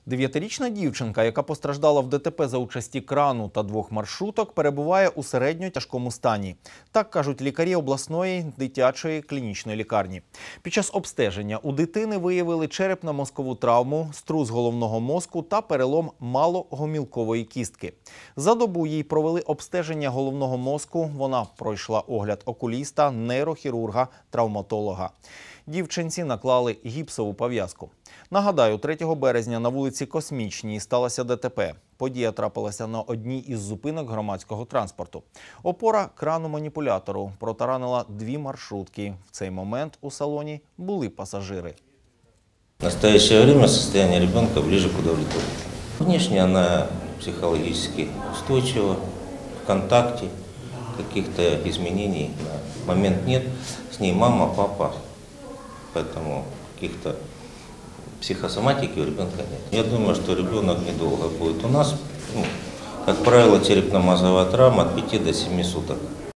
9-річна дівчинка, яка постраждала в ДТП за участі крану та двох маршруток, перебуває у середньо-тяжкому стані. Так кажуть лікарі обласної дитячої клінічної лікарні. Під час обстеження у дитини виявили черепно-мозкову травму, струс головного мозку та перелом малогомілкової кістки. За добу їй провели обстеження головного мозку. Вона пройшла огляд окуліста, нейрохірурга, травматолога. Дівчинці наклали гіпсову пов'язку. Нагадаю, 3 березня на вулиці Космічній сталося ДТП. Подія трапилася на одній із зупинок громадського транспорту. Опора крану-маніпулятору протаранила 2 маршрутки. В цей момент у салоні були пасажири. В настоящее время состояние ребенка ближе к удовлетворению. Внешне она психологически устойчива, в контакте, каких-то изменений на момент нет. С ней мама, папа, поэтому каких-то психосоматики у ребенка нет. Я думаю, что ребенок недолго будет у нас. Как правило, черепно-мозговая травма от 5 до 7 суток.